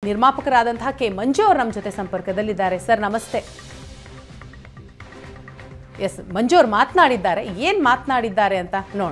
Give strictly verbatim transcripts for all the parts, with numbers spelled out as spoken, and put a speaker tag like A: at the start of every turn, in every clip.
A: ನಿರ್ಮಾಪಕರಾದಂತಹ K ಮಂಜು ಅವರು ನಮ್ಮ ಜೊತೆ ಸಂಪರ್ಕದಲ್ಲಿದ್ದಾರೆ. ಸರ್ ನಮಸ್ತೆ. ಎಸ್, ಮಂಜು ಅವರು ಮಾತನಾಡಿದ್ದಾರೆ, ಏನು ಮಾತನಾಡಿದ್ದಾರೆ ಅಂತ ನೋಡೋಣ.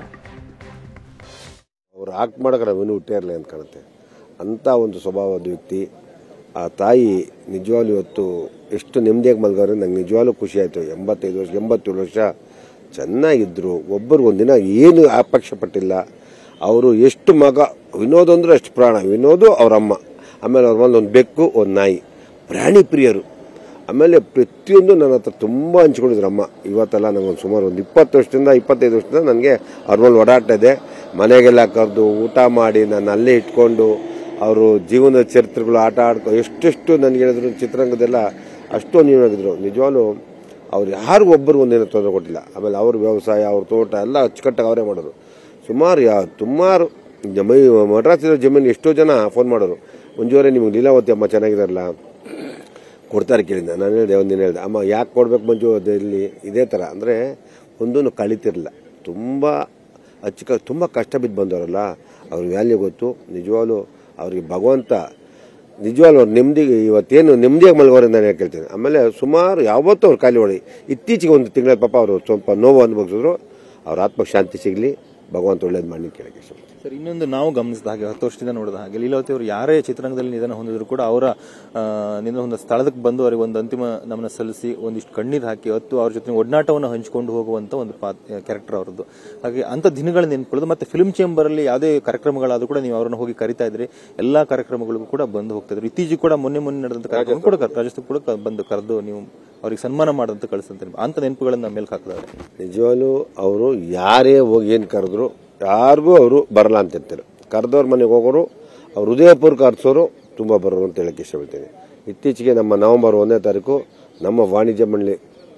B: ಅವ್ರು ಆಕ್ಟ್ ಮಾಡೋಕೆ ನಾವೇನು ಹುಟ್ಟೇ ಇರಲಿ ಅಂತ ಕಾಣುತ್ತೆ. ಅಂಥ ಒಂದು ಸ್ವಭಾವದ ವ್ಯಕ್ತಿ. ಆ ತಾಯಿ ನಿಜವಾಗ್ಲೂ ಇವತ್ತು ಎಷ್ಟು ನೆಮ್ಮದಿಯಾಗಿ ಮಲ್ಗಾರೆ ನಂಗೆ ನಿಜವಾಗ್ಲೂ ಖುಷಿ ಆಯಿತು. ಎಂಬತ್ತೈದು ವರ್ಷ ಎಂಬತ್ತೇಳು ವರ್ಷ ಚೆನ್ನಾಗಿದ್ದರು. ಒಬ್ಬರು ಒಂದಿನ ಏನು ಅಪೇಕ್ಷೆ ಪಟ್ಟಿಲ್ಲ. ಅವರು ಎಷ್ಟು ಮಗ ವಿನೋದ್ ಅಂದ್ರೆ ಅಷ್ಟು ಪ್ರಾಣ. ವಿನೋದು ಅವರಮ್ಮ, ಆಮೇಲೆ ಅವ್ರ ಮೇಲೆ ಒಂದು ಬೆಕ್ಕು, ಒಂದು ನಾಯಿ, ಪ್ರಾಣಿ ಪ್ರಿಯರು. ಆಮೇಲೆ ಪ್ರತಿಯೊಂದು ನನ್ನ ಹತ್ರ ತುಂಬ ಹಂಚ್ಕೊಂಡಿದ್ರು ಅಮ್ಮ. ಇವತ್ತೆಲ್ಲ ನನಗೊಂದು ಸುಮಾರು ಒಂದು ಇಪ್ಪತ್ತು ವರ್ಷದಿಂದ ಇಪ್ಪತ್ತೈದು ವರ್ಷದಿಂದ ನನಗೆ ಅವ್ರ ಮೇಲೆ ಓಡಾಟ ಇದೆ. ಮನೆಗೆಲ್ಲ ಕರೆದು ಊಟ ಮಾಡಿ ನಾನು ಅಲ್ಲೇ ಇಟ್ಕೊಂಡು ಅವರು ಜೀವನದ ಚರಿತ್ರೆಗಳು ಆಟ ಆಡ್ಕೊ ಎಷ್ಟೆಷ್ಟು ನನಗೆ ಹೇಳಿದ್ರು. ಚಿತ್ರರಂಗದೆಲ್ಲ ಅಷ್ಟೊಂದು ನೀವಾಗಿದ್ರು. ನಿಜವಾಗ್ಲೂ ಅವ್ರು ಯಾರಿಗೂ ಒಬ್ಬರು ಒಂದೇನೋ ತೊಂದರೆ ಕೊಟ್ಟಿಲ್ಲ. ಆಮೇಲೆ ಅವ್ರ ವ್ಯವಸಾಯ, ಅವ್ರ ತೋಟ ಎಲ್ಲ ಅಚ್ಚುಕಟ್ಟಾಗಿ ಅವರೇ ಮಾಡೋರು. ಸುಮಾರು ಯಾ ಸುಮಾರು ಮೈ ಮಡ್ರಾಸಿರೋ ಜಮೀನು ಎಷ್ಟೋ ಜನ ಫೋನ್ ಮಾಡೋರು, ಮುಂಜಾನೆ ನಿಮಗೆ ಲೀಲಾವತಿ ಅಮ್ಮ ಚೆನ್ನಾಗಿದಾರಲ್ಲ ಕೊಡ್ತಾರೆ ಕೇಳಿದ್ದ. ನಾನು ಹೇಳಿದೆ, ಒಂದಿನ ಹೇಳಿದೆ, ಅಮ್ಮ ಯಾಕೆ ಕೊಡ್ಬೇಕು ಮಂಜು ಅದಲ್ಲಿ ಇದೇ ಥರ ಅಂದರೆ ಒಂದೂ ಕಳಿತಿರಲಿಲ್ಲ. ತುಂಬ ಅಚ್ಚುಕ ತುಂಬ ಕಷ್ಟ ಬಿದ್ದು ಬಂದವರಲ್ಲ ಅವ್ರ ವ್ಯಾಲ್ಯೂ ಗೊತ್ತು. ನಿಜವಾಗ್ಲೂ ಅವ್ರಿಗೆ ಭಗವಂತ ನಿಜವಾಗ್ಲೂ ಅವ್ರು ನೆಮ್ಮದಿಗೆ ಇವತ್ತೇನು ನೆಮ್ಮದಿಯಾಗಿ ಮಲಗೋರೆ ನಾನು ಹೇಳ್ತೀನಿ. ಆಮೇಲೆ ಸುಮಾರು ಯಾವತ್ತೂ ಅವ್ರು ಖಾಲಿ ಹೊಡಿ. ಇತ್ತೀಚೆಗೆ ಒಂದು ತಿಂಗಳ ಪಾಪ ಅವರು ಸ್ವಲ್ಪ ನೋವು ಅನುಭವಿಸಿದ್ರು. ಅವ್ರ ಆತ್ಮಕ್ಕೆ ಶಾಂತಿ ಸಿಗಲಿ, ಭಗವಂತ ಒಳ್ಳೇದು ಮಾಡಿ ಕೇಳಕ್ಕೆ ಇಷ್ಟ.
C: ಸರ್, ಇನ್ನೊಂದು ನಾವು ಗಮನಿಸಿದ ಹಾಗೆ ಹತ್ತು ವರ್ಷದಿಂದ ನೋಡಿದ ಹಾಗೆ ಲೀಲಾವತಿ ಅವರು ಯಾರೇ ಚಿತ್ರರಂಗದಲ್ಲಿ ನಿಧನ ಹೊಂದಿದ್ರು ಕೂಡ ಅವರ ನಿಧನ ಹೊಂದ ಸ್ಥಳಕ್ಕೆ ಬಂದು ಅವರಿಗೆ ಒಂದು ಅಂತಿಮ ನಮನ ಸಲ್ಲಿಸಿ ಒಂದಿಷ್ಟು ಕಣ್ಣೀರು ಹಾಕಿ ಹೊತ್ತು ಅವ್ರ ಜೊತೆ ಒಡನಾಟವನ್ನು ಹಂಚಿಕೊಂಡು ಹೋಗುವಂತ ಒಂದು ಕ್ಯಾರೆಕ್ಟರ್ ಅವರದ್ದು. ಹಾಗೆ ಅಂತ ದಿನಗಳನ್ನ ನೆನ್ಕೊಳ್ಳೋದು. ಮತ್ತೆ ಫಿಲ್ಮ್ ಚೇಂಬರ್ ಅಲ್ಲಿ ಯಾವುದೇ ಕಾರ್ಯಕ್ರಮಗಳಾದ್ರೂ ಕೂಡ ನೀವು ಅವರನ್ನು ಹೋಗಿ ಕರಿತಾ ಇದ್ರಿ, ಎಲ್ಲಾ ಕಾರ್ಯಕ್ರಮಗಳಿಗೂ ಕೂಡ ಬಂದು ಹೋಗ್ತಾ ಇದ್ರು. ಇತ್ತೀಚೆಗೆ ಕೂಡ ಮೊನ್ನೆ ಮೊನ್ನೆ ನಡೆದಂತ ಕಾರ್ಯಕ್ರಮ ಕೂಡ ರಾಜಸ್ಥಾನ ಕೂಡ ಬಂದು ಕರೆದು ನೀವು ಅವ್ರಿಗೆ ಸನ್ಮಾನ ಮಾಡಂತ ಕಳಿಸ್ತಂತ ಅಂತ ನೆನಪುಗಳನ್ನ ಮೇಲ್ಕ್ ಹಾಕಿದವರು.
B: ನಿಜವಾಗ್ಲೂ ಅವರು ಯಾರೇ ಹೋಗಿ ಏನು ಕರೆದ್ರು ಯಾರಿಗೂ ಅವರು ಬರಲ್ಲ ಅಂತ ಇರ್ತಾರೆ. ಕರೆದವ್ರ ಮನೆಗೆ ಹೋಗೋರು, ಅವ್ರು ಹೃದಯಪೂರ್ವಕ ಅರ್ಸೋರು ತುಂಬ ಬರೋರು ಅಂತ ಹೇಳಕ್ಕೆ ಇಷ್ಟಪಡ್ತೀನಿ. ಇತ್ತೀಚೆಗೆ ನಮ್ಮ ನವೆಂಬರ್ ಒಂದನೇ ತಾರೀಕು ನಮ್ಮ ವಾಣಿಜ್ಯ ಮಂಡಳಿ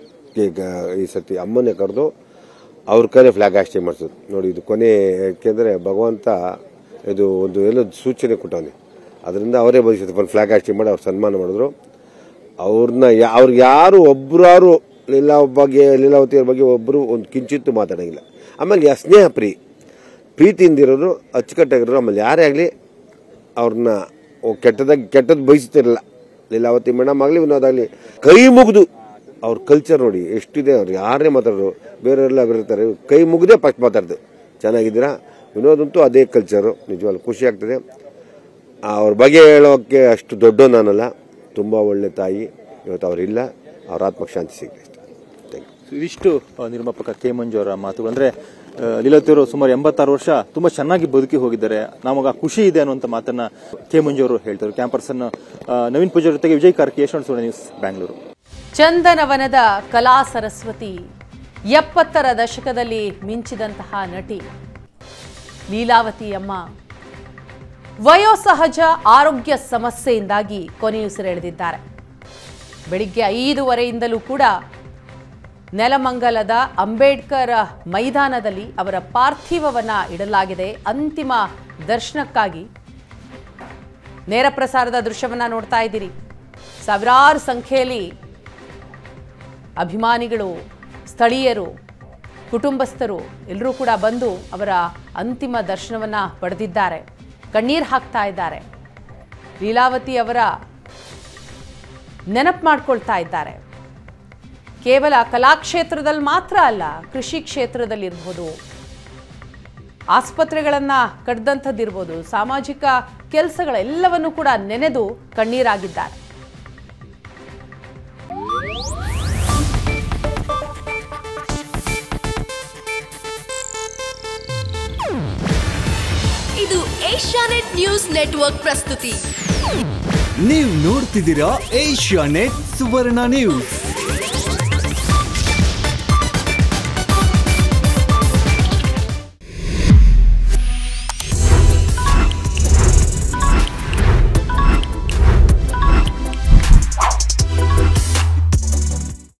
B: ಈ ಸತಿ ಅಮ್ಮನೇ ಕರೆದು ಅವ್ರ ಕೈಲೇ ಫ್ಲಾಗ್ ಹಾಸ್ಟಿಂಗ್ ಮಾಡಿಸೋದು. ನೋಡಿ, ಇದು ಕೊನೆ. ಯಾಕೆಂದರೆ ಭಗವಂತ ಇದು ಒಂದು ಎಲ್ಲ ಸೂಚನೆ ಕೊಟ್ಟವನೆ. ಅದರಿಂದ ಅವರೇ ಬಯಸಿದ್ರು ಒಂದು ಫ್ಲಾಗ್ ಹಾಸ್ಟಿಂಗ್ ಮಾಡಿ ಅವ್ರು ಸನ್ಮಾನ ಮಾಡಿದ್ರು. ಅವ್ರನ್ನ ಅವ್ರಿಗೆ ಯಾರು ಒಬ್ಬರಾರು ಲೀಲಾ ಬಗ್ಗೆ ಲೀಲಾವತಿಯವ್ರ ಬಗ್ಗೆ ಒಬ್ಬರು ಒಂದು ಕಿಂಚಿತ್ತು ಮಾತಾಡೋಂಗಿಲ್ಲ. ಆಮೇಲೆ ಯಾ ಸ್ನೇಹ ಪ್ರೀ ಪ್ರೀತಿಯಿಂದಿರೋರು, ಅಚ್ಚುಕಟ್ಟಾಗಿರೋರು. ಆಮೇಲೆ ಯಾರೇ ಆಗಲಿ ಅವ್ರನ್ನ ಕೆಟ್ಟದಾಗಿ ಕೆಟ್ಟದ್ದು ಬಯಸ್ತಿರಲ್ಲ. ಲೀಲಾವತಿ ಮೇಡಮ್ ಆಗಲಿ, ವಿನೋದ್ ಆಗಲಿ, ಕೈ ಮುಗಿದು ಅವ್ರ ಕಲ್ಚರ್ ನೋಡಿ ಎಷ್ಟಿದೆ. ಅವ್ರು ಯಾರೇ ಮಾತಾಡೋರು, ಬೇರೆಯವರೆಲ್ಲ ಬರೀತಾರೆ, ಕೈ ಮುಗಿದೇ ಫಸ್ಟ್ ಮಾತಾಡ್ದು ಚೆನ್ನಾಗಿದ್ದೀರಾ. ವಿನೋದಂತೂ ಅದೇ ಕಲ್ಚರು. ನಿಜವಾಗ್ಲೂ ಖುಷಿ ಆಗ್ತದೆ. ಅವ್ರ ಬಗ್ಗೆ ಹೇಳೋಕ್ಕೆ ಅಷ್ಟು ದೊಡ್ಡ ನಾನಲ್ಲ. ತುಂಬ ಒಳ್ಳೆ ತಾಯಿ. ಇವತ್ತು ಅವರಿಲ್ಲ, ಅವ್ರ ಆತ್ಮಕ್ಕೆ ಶಾಂತಿ ಸಿಗಲಿ.
C: ಇದಿಷ್ಟು ನಿರ್ಮಾಪಕ ಕೆ ಮಂಜು ಅವರ ಮಾತುಗಳು. ಅಂದ್ರೆ ಲೀಲಾವತಿ ಅವರು ಸುಮಾರು ಎಂಬತ್ತಾರು ವರ್ಷ ತುಂಬಾ ಚೆನ್ನಾಗಿ ಬದುಕಿ ಹೋಗಿದ್ದಾರೆ, ನಮಗ ಖುಷಿ ಇದೆ ಅನ್ನುವಂತ ಮಾತನ್ನ ಕೆ ಮಂಜು ಅವರು ಹೇಳ್ತಾರೆ. ಕ್ಯಾಂಪರ್ಸನ್ ನವೀನ್ ಪೂಜಾರಿ ಜೊತೆಗೆ ವಿಜಯ್ ಕಾರ್ಕಿ, ಯಶವಂತ ನ್ಯೂಸ್, ಬ್ಯಾಂಗ್ಳೂರು.
A: ಚಂದನವನದ ಕಲಾ ಸರಸ್ವತಿ, ಎಪ್ಪತ್ತರ ದಶಕದಲ್ಲಿ ಮಿಂಚಿದಂತಹ ನಟಿ ಲೀಲಾವತಿ ಅಮ್ಮ ವಯೋಸಹಜ ಆರೋಗ್ಯ ಸಮಸ್ಯೆಯಿಂದಾಗಿ ಕೊನೆಯುಸಿರೆಳೆದಿದ್ದಾರೆ. ಬೆಳಿಗ್ಗೆ ಐದೂವರೆಯಿಂದಲೂ ಕೂಡ ನೆಲಮಂಗಲದ ಅಂಬೇಡ್ಕರ್ ಮೈದಾನದಲ್ಲಿ ಅವರ ಪಾರ್ಥಿವವನ್ನ ಇಡಲಾಗಿದೆ. ಅಂತಿಮ ದರ್ಶನಕ್ಕಾಗಿ ನೇರ ಪ್ರಸಾರದ ದೃಶ್ಯವನ್ನ ನೋಡ್ತಾ ಇದ್ದೀರಿ. ಸಾವಿರಾರು ಸಂಖ್ಯೆಯಲ್ಲಿ ಅಭಿಮಾನಿಗಳು, ಸ್ಥಳೀಯರು, ಕುಟುಂಬಸ್ಥರು ಎಲ್ಲರೂ ಕೂಡ ಬಂದು ಅವರ ಅಂತಿಮ ದರ್ಶನವನ್ನ ಪಡೆದಿದ್ದಾರೆ. ಕಣ್ಣೀರು ಹಾಕ್ತಾ ಇದ್ದಾರೆ. ಲೀಲಾವತಿ ಅವರ ನೆನಪು ಮಾಡ್ಕೊಳ್ತಾ ಇದ್ದಾರೆ. ಕೇವಲ ಕಲಾಕ್ಷೇತ್ರದಲ್ಲಿ ಮಾತ್ರ ಅಲ್ಲ, ಕೃಷಿ ಕ್ಷೇತ್ರದಲ್ಲಿರ್ಬೋದು, ಆಸ್ಪತ್ರೆಗಳನ್ನ ಕಟ್ಟಿದಂಥದ್ದಿರ್ಬೋದು, ಸಾಮಾಜಿಕ ಕೆಲಸಗಳೆಲ್ಲವನ್ನೂ ಕೂಡ ನೆನೆದು ಕಣ್ಣೀರಾಗಿದ್ದಾರೆ.
D: ಇದು ಏಷ್ಯಾನೆಟ್ ನ್ಯೂಸ್ ನೆಟ್ವರ್ಕ್ ಪ್ರಸ್ತುತಿ.
E: ನೀವು ನೋಡ್ತಿದ್ದೀರಾ ಏಷ್ಯಾನೆಟ್ ಸುವರ್ಣ ನ್ಯೂಸ್.